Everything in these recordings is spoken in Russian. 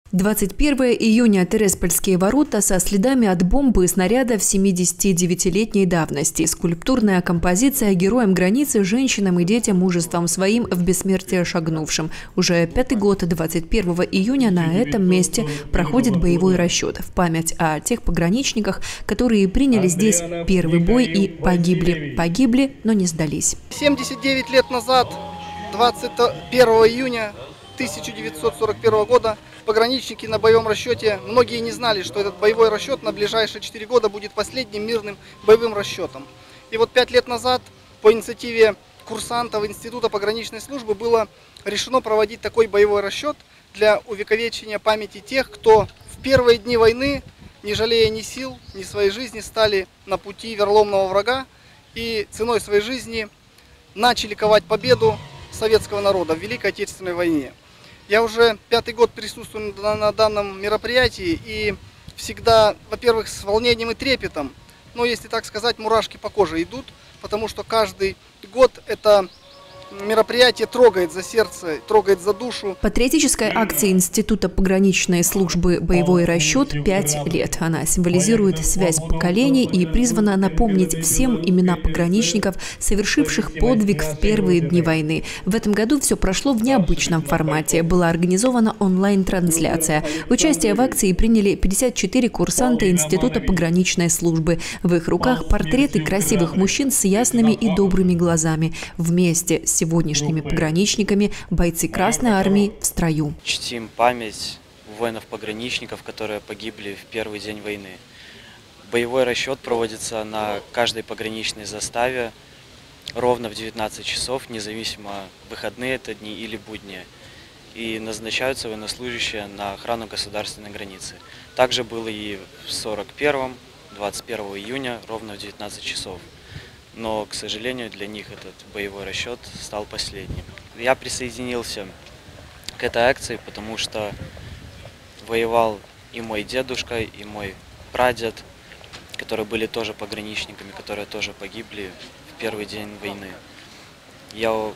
21 июня. Тереспольские ворота со следами от бомбы и снарядов 79-летней давности. Скульптурная композиция героям границы, женщинам и детям, мужеством своим в бессмертие шагнувшим. Уже пятый год, 21 июня, на этом месте проходит боевой расчет в память о тех пограничниках, которые приняли здесь первый бой и погибли. Погибли, но не сдались. 79 лет назад, 21 июня 1941 года, пограничники на боевом расчете, многие не знали, что этот боевой расчет на ближайшие 4 года будет последним мирным боевым расчетом. И вот 5 лет назад по инициативе курсантов Института пограничной службы было решено проводить такой боевой расчет для увековечения памяти тех, кто в первые дни войны, не жалея ни сил, ни своей жизни, стали на пути вероломного врага и ценой своей жизни начали ковать победу советского народа в Великой Отечественной войне. Я уже пятый год присутствую на данном мероприятии и всегда, во-первых, с волнением и трепетом, но, если так сказать, мурашки по коже идут, потому что каждый год это мероприятие трогает за сердце, трогает за душу. Патриотической акции Института пограничной службы «Боевой расчет» 5 лет. Она символизирует связь поколений и призвана напомнить всем имена пограничников, совершивших подвиг в первые дни войны. В этом году все прошло в необычном формате. Была организована онлайн-трансляция. Участие в акции приняли 54 курсанта Института пограничной службы. В их руках портреты красивых мужчин с ясными и добрыми глазами. Вместе с сегодняшними пограничниками бойцы Красной Армии в строю. Чтим память воинов-пограничников, которые погибли в первый день войны. Боевой расчет проводится на каждой пограничной заставе ровно в 19 часов, независимо, выходные это дни или будни. И назначаются военнослужащие на охрану государственной границы. Также было и в 41-м, 21 июня, ровно в 19 часов. Но, к сожалению, для них этот боевой расчет стал последним. Я присоединился к этой акции, потому что воевал и мой дедушка, и мой прадед, которые были тоже пограничниками, которые тоже погибли в первый день войны. Я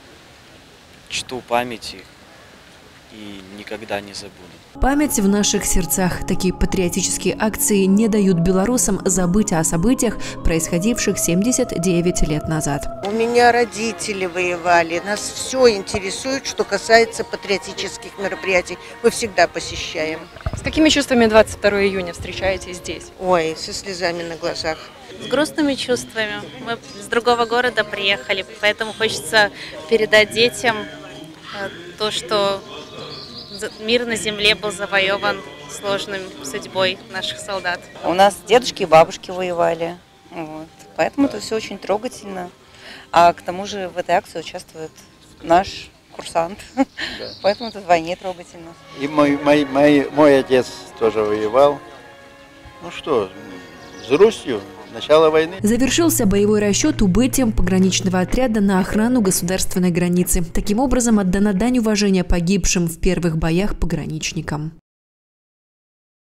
чту память их и никогда не забуду. Память в наших сердцах. Такие патриотические акции не дают белорусам забыть о событиях, происходивших 79 лет назад. У меня родители воевали. Нас все интересует, что касается патриотических мероприятий. Мы всегда посещаем. С какими чувствами 22 июня встречаетесь здесь? Ой, со слезами на глазах. С грустными чувствами. Мы с другого города приехали, поэтому хочется передать детям то, что мир на земле был завоеван сложной судьбой наших солдат. У нас дедушки и бабушки воевали, вот. Поэтому это все очень трогательно. А к тому же в этой акции участвует наш курсант, да. Поэтому это вдвойне трогательно. И мой отец тоже воевал. Ну что, с Русью. Начало войны. Завершился боевой расчет убытием пограничного отряда на охрану государственной границы. Таким образом, отдана дань уважения погибшим в первых боях пограничникам.